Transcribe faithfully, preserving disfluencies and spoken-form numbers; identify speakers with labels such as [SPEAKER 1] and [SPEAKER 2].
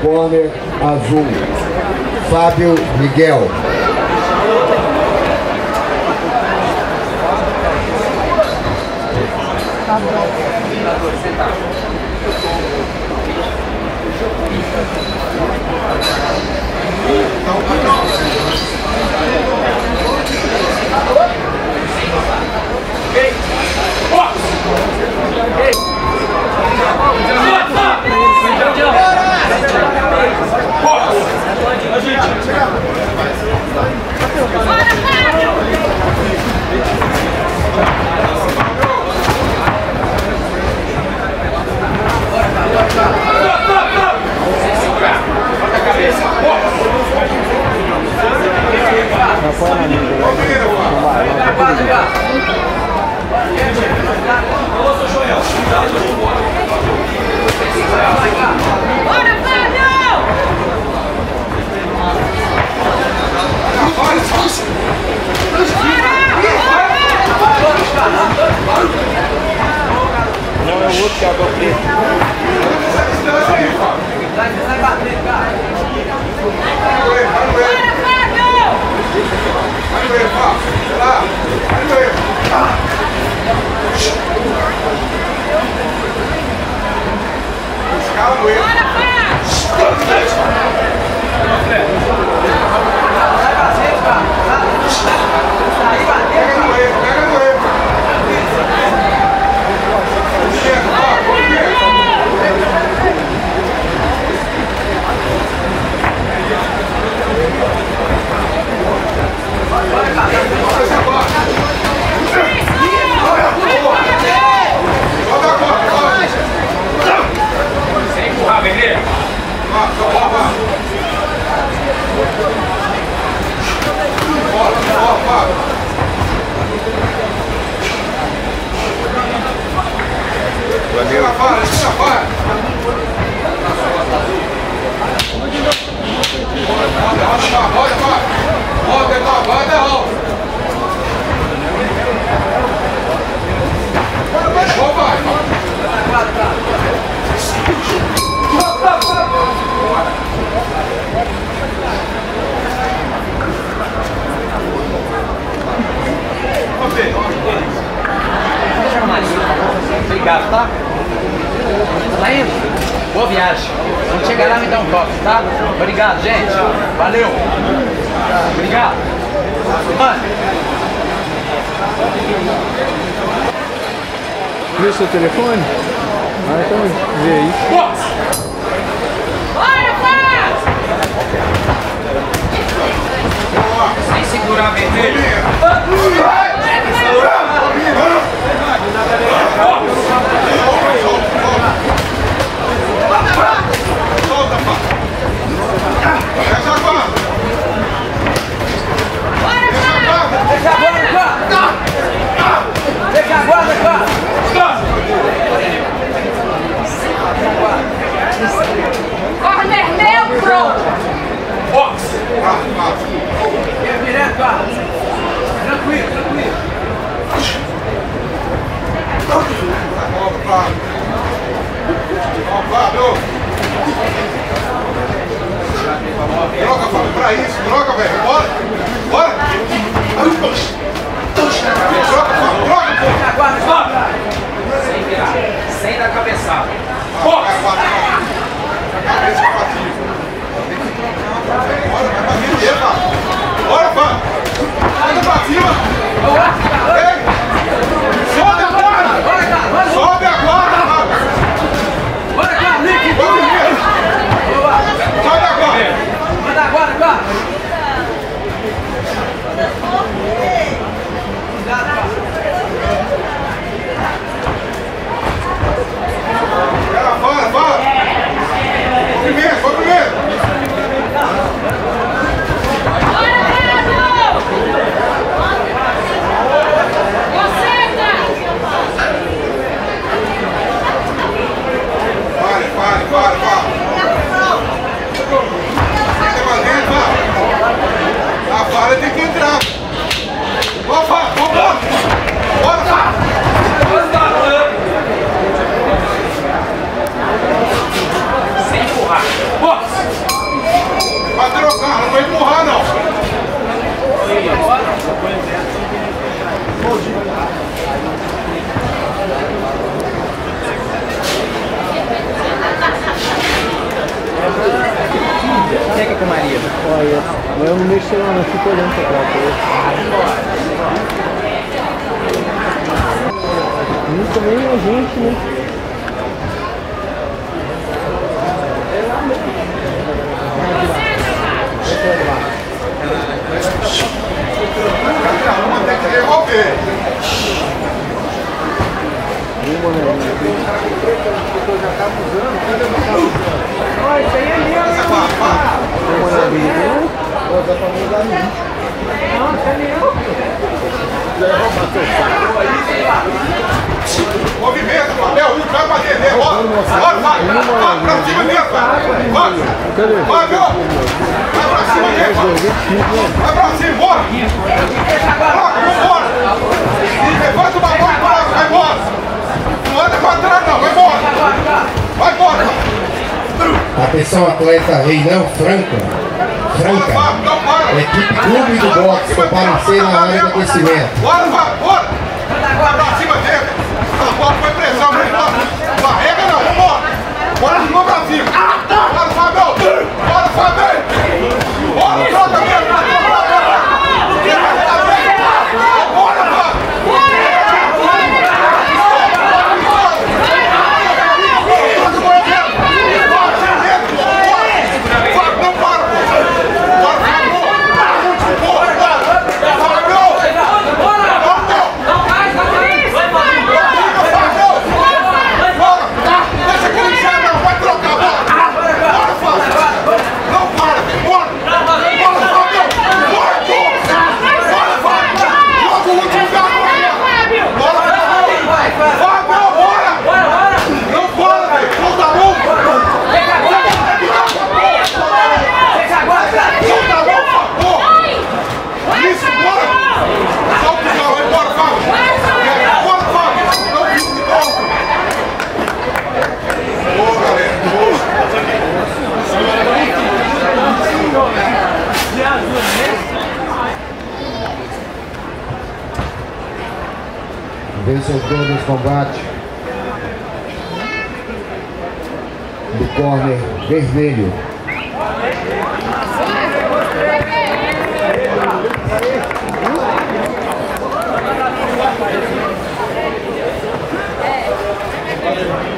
[SPEAKER 1] corner azul, Fábio Miguel.
[SPEAKER 2] Não é o outro que abre o preto. Vai bater, cara. Bora, Fábio! Vai doer, Fábio. Vai lá. Vai doer. Escala doer. Bora, Fábio! Vai bater, cara. Aí bater. Pega doer, pega doer.
[SPEAKER 3] Sem empurrar, Benê.
[SPEAKER 2] Vá, vá, vá. Bora, bora, vá. Valeu. Para, para, para. Roda, roda, roda, roda. Roda, roda, roda, roda. Fechou, vai.
[SPEAKER 4] Obrigado, tá? Tá indo? Boa viagem. Quando chegar lá, me dá um toque, tá? Obrigado, gente. Valeu. Obrigado. Mano.
[SPEAKER 5] Viu seu telefone? Ah, então vê aí.
[SPEAKER 3] Bora, Fábio! Sem segurar, vermelho.
[SPEAKER 2] Solta, pá. Fecha a guarda.
[SPEAKER 4] Deixa a guarda, cara! Deixa a guarda, cara!
[SPEAKER 3] Corner neutro!
[SPEAKER 2] Box!
[SPEAKER 4] Vem direto, cara! Tranquilo, tranquilo!
[SPEAKER 2] Volta, Fábio! Ó, Fábio! Droga, Fábio, pra isso, droga, velho! Bora! Bora! Droga, Fábio, droga!
[SPEAKER 4] Deixa a guarda, cara!
[SPEAKER 3] Sem virar, sem dar cabeçada.
[SPEAKER 2] Bora, cabeça pra cima! Bora, vai pra cima, Fábio! Bora, Fábio! Bora pra cima! Ei! Sobe a guarda! Sobe a guarda, Fábio!
[SPEAKER 4] Bora, cara! Nick!
[SPEAKER 2] Vamos, Nick! Sobe a guarda!
[SPEAKER 4] Manda a guarda, cara! Cuidado, cara!
[SPEAKER 2] Cara, fora, fora! Foi primeiro, foi primeiro! Pare, pare, pare, pare! Entra pra dentro, vai! A fara tem que entrar!
[SPEAKER 4] Quem é que é com Maria?
[SPEAKER 5] Olha, mas eu não mexo lá, não fico olhando pra cá. Não também a gente, né?
[SPEAKER 2] Uma tem que devolver.
[SPEAKER 5] Uma, né?
[SPEAKER 4] Olha, isso aí é meu,
[SPEAKER 2] Essa
[SPEAKER 4] né?
[SPEAKER 2] pá, pá.
[SPEAKER 5] Uma na vida.
[SPEAKER 4] Não, isso é meu.
[SPEAKER 2] Movimento, papel, um vai pra dentro, bora, bora, vai, vai pra cima mesmo, vai, vai, vai, meu, vai pra cima mesmo, vai pra cima, bora, bora, levanta o balão, vai embora, não anda pra trás não, vai embora, vai embora,
[SPEAKER 1] Atenção, atleta Reinão Franca. Franca.
[SPEAKER 2] não para,
[SPEAKER 1] Equipe Clube do Boxe comparecer na área de aquecimento.
[SPEAKER 2] bora, vai, bora, vai pra cima dele, a bola foi pressão, vambora, barrega não, vambora, bora de novo pra cima, bora, Fábio, bora, Fábio, bora, troca mesmo, bora, Fábio.
[SPEAKER 1] Vencedor desse combate do corner vermelho.
[SPEAKER 6] É.